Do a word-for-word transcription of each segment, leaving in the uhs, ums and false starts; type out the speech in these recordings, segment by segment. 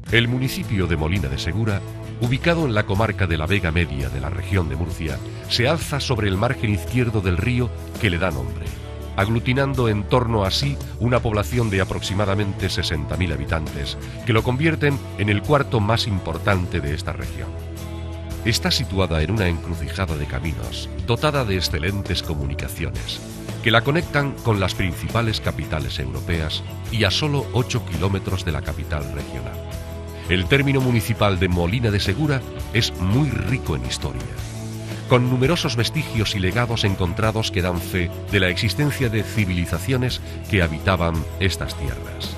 El municipio de Molina de Segura, ubicado en la comarca de la Vega Media de la región de Murcia, se alza sobre el margen izquierdo del río que le da nombre, aglutinando en torno a sí una población de aproximadamente sesenta mil habitantes, que lo convierten en el cuarto más importante de esta región. Está situada en una encrucijada de caminos, dotada de excelentes comunicaciones, que la conectan con las principales capitales europeas y a solo ocho kilómetros de la capital regional. El término municipal de Molina de Segura es muy rico en historia, con numerosos vestigios y legados encontrados que dan fe de la existencia de civilizaciones que habitaban estas tierras.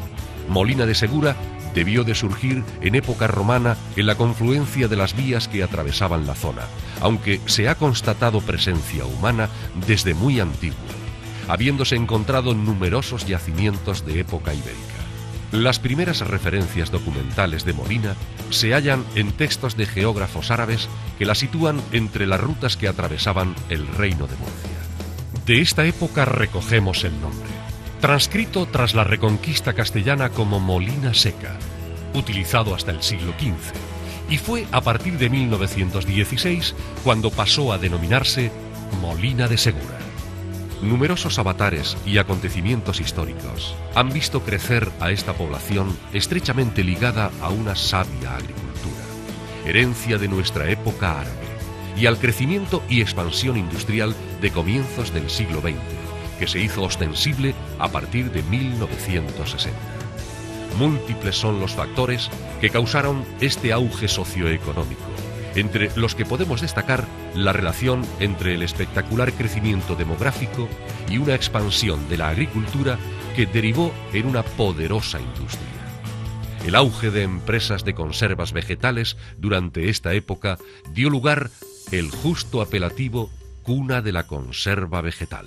Molina de Segura debió de surgir en época romana en la confluencia de las vías que atravesaban la zona, aunque se ha constatado presencia humana desde muy antiguo, habiéndose encontrado numerosos yacimientos de época ibérica. Las primeras referencias documentales de Molina se hallan en textos de geógrafos árabes que la sitúan entre las rutas que atravesaban el reino de Murcia. De esta época recogemos el nombre, transcrito tras la reconquista castellana como Molina Seca, utilizado hasta el siglo quince, y fue a partir de mil novecientos dieciséis cuando pasó a denominarse Molina de Segura. Numerosos avatares y acontecimientos históricos han visto crecer a esta población estrechamente ligada a una sabia agricultura, herencia de nuestra época árabe, y al crecimiento y expansión industrial de comienzos del siglo veinte, que se hizo ostensible a partir de mil novecientos sesenta. Múltiples son los factores que causaron este auge socioeconómico, entre los que podemos destacar la relación entre el espectacular crecimiento demográfico y una expansión de la agricultura que derivó en una poderosa industria. El auge de empresas de conservas vegetales durante esta época dio lugar el justo apelativo cuna de la conserva vegetal.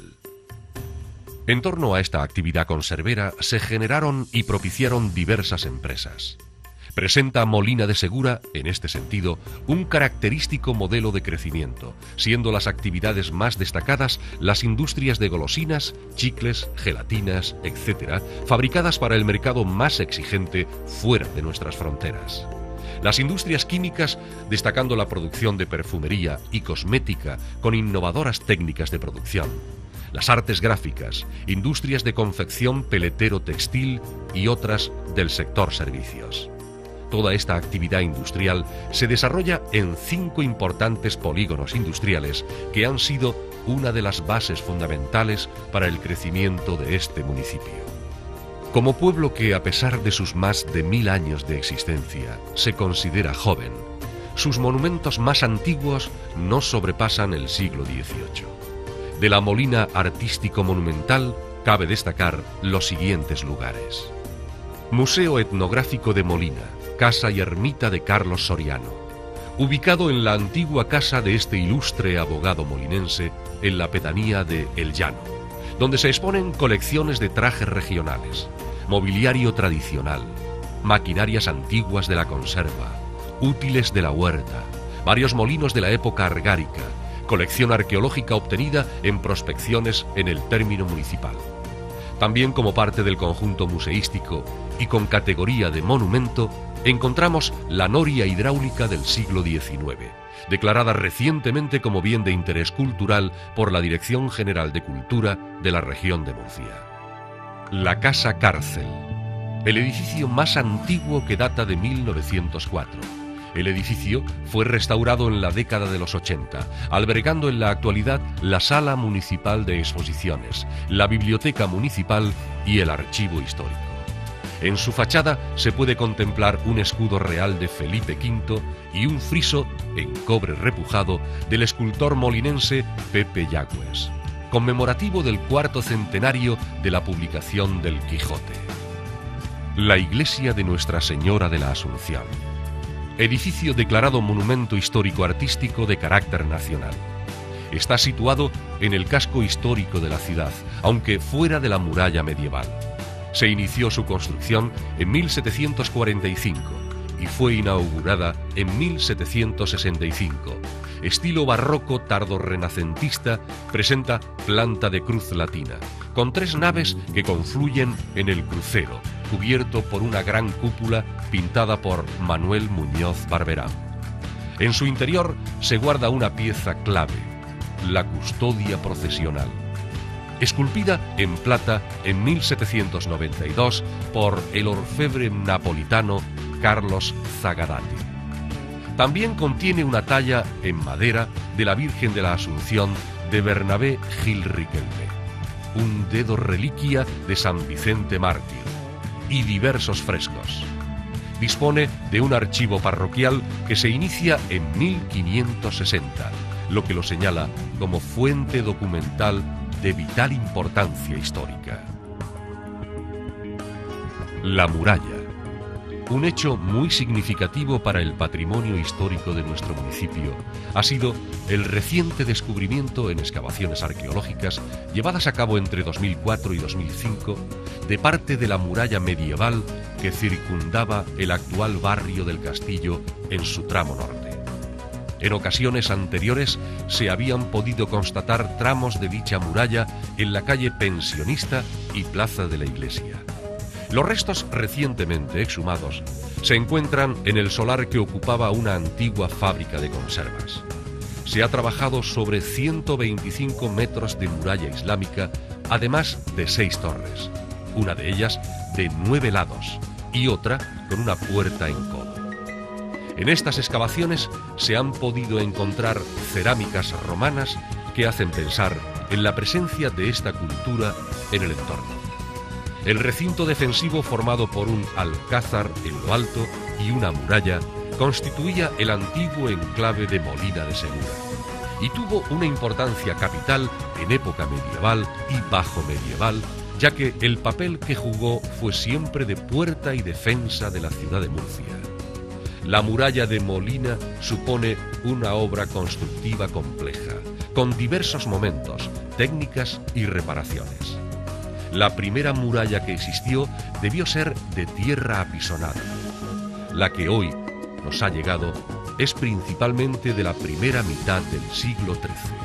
En torno a esta actividad conservera se generaron y propiciaron diversas empresas. Presenta Molina de Segura, en este sentido, un característico modelo de crecimiento, siendo las actividades más destacadas las industrias de golosinas, chicles, gelatinas, etcétera, fabricadas para el mercado más exigente fuera de nuestras fronteras. Las industrias químicas, destacando la producción de perfumería y cosmética con innovadoras técnicas de producción. Las artes gráficas, industrias de confección peletero-textil y otras del sector servicios. Toda esta actividad industrial se desarrolla en cinco importantes polígonos industriales que han sido una de las bases fundamentales para el crecimiento de este municipio. Como pueblo que, a pesar de sus más de mil años de existencia, se considera joven, sus monumentos más antiguos no sobrepasan el siglo dieciocho. De la Molina artístico-monumental cabe destacar los siguientes lugares: Museo Etnográfico de Molina, casa y ermita de Carlos Soriano, ubicado en la antigua casa de este ilustre abogado molinense en la pedanía de El Llano, donde se exponen colecciones de trajes regionales, mobiliario tradicional, maquinarias antiguas de la conserva, útiles de la huerta, varios molinos de la época argárica, colección arqueológica obtenida en prospecciones en el término municipal. También como parte del conjunto museístico y con categoría de monumento, encontramos la noria hidráulica del siglo diecinueve, declarada recientemente como bien de interés cultural por la Dirección General de Cultura de la región de Murcia. La Casa Cárcel, el edificio más antiguo que data de mil novecientos cuatro. El edificio fue restaurado en la década de los ochenta, albergando en la actualidad la Sala Municipal de Exposiciones, la Biblioteca Municipal y el Archivo Histórico. En su fachada se puede contemplar un escudo real de Felipe quinto y un friso en cobre repujado del escultor molinense Pepe Yagües, conmemorativo del cuarto centenario de la publicación del Quijote. La iglesia de Nuestra Señora de la Asunción, edificio declarado Monumento Histórico-Artístico de carácter nacional. Está situado en el casco histórico de la ciudad, aunque fuera de la muralla medieval. Se inició su construcción en mil setecientos cuarenta y cinco y fue inaugurada en mil setecientos sesenta y cinco. Estilo barroco tardorrenacentista, presenta planta de cruz latina, con tres naves que confluyen en el crucero, cubierto por una gran cúpula pintada por Manuel Muñoz Barberán. En su interior se guarda una pieza clave, la custodia procesional, esculpida en plata en mil setecientos noventa y dos por el orfebre napolitano Carlos Zagadati. También contiene una talla en madera de la Virgen de la Asunción de Bernabé Gil Riquelme, un dedo reliquia de San Vicente Mártir y diversos frescos. Dispone de un archivo parroquial que se inicia en mil quinientos sesenta, lo que lo señala como fuente documental de vital importancia histórica. La muralla, un hecho muy significativo para el patrimonio histórico de nuestro municipio, ha sido el reciente descubrimiento en excavaciones arqueológicas llevadas a cabo entre dos mil cuatro y dos mil cinco de parte de la muralla medieval que circundaba el actual barrio del Castillo en su tramo norte. En ocasiones anteriores se habían podido constatar tramos de dicha muralla en la calle Pensionista y Plaza de la Iglesia. Los restos recientemente exhumados se encuentran en el solar que ocupaba una antigua fábrica de conservas. Se ha trabajado sobre ciento veinticinco metros de muralla islámica, además de seis torres, una de ellas de nueve lados y otra con una puerta en codo. En estas excavaciones se han podido encontrar cerámicas romanas que hacen pensar en la presencia de esta cultura en el entorno. El recinto defensivo, formado por un alcázar en lo alto y una muralla, constituía el antiguo enclave de Molina de Segura y tuvo una importancia capital en época medieval y bajo medieval, ya que el papel que jugó fue siempre de puerta y defensa de la ciudad de Murcia. La muralla de Molina supone una obra constructiva compleja, con diversos momentos, técnicas y reparaciones. La primera muralla que existió debió ser de tierra apisonada. La que hoy nos ha llegado es principalmente de la primera mitad del siglo trece.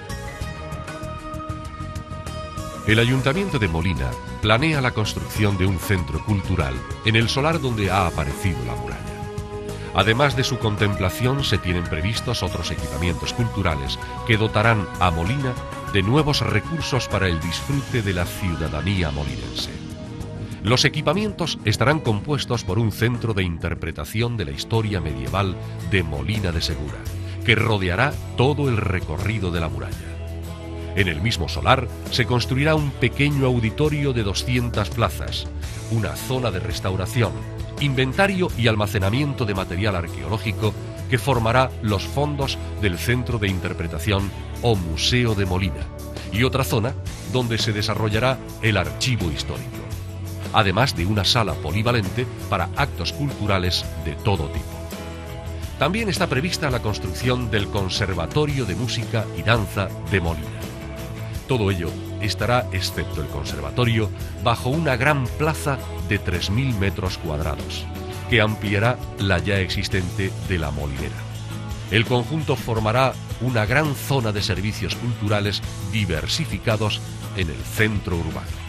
El Ayuntamiento de Molina planea la construcción de un centro cultural en el solar donde ha aparecido la muralla. Además de su contemplación, se tienen previstos otros equipamientos culturales que dotarán a Molina de nuevos recursos para el disfrute de la ciudadanía molinense. Los equipamientos estarán compuestos por un centro de interpretación de la historia medieval de Molina de Segura, que rodeará todo el recorrido de la muralla. En el mismo solar se construirá un pequeño auditorio de doscientas plazas, una zona de restauración, inventario y almacenamiento de material arqueológico que formará los fondos del Centro de Interpretación o Museo de Molina, y otra zona donde se desarrollará el archivo histórico, además de una sala polivalente para actos culturales de todo tipo. También está prevista la construcción del Conservatorio de Música y Danza de Molina. Todo ello estará, excepto el conservatorio, bajo una gran plaza de tres mil metros cuadrados, que ampliará la ya existente de la Molinera. El conjunto formará una gran zona de servicios culturales diversificados en el centro urbano.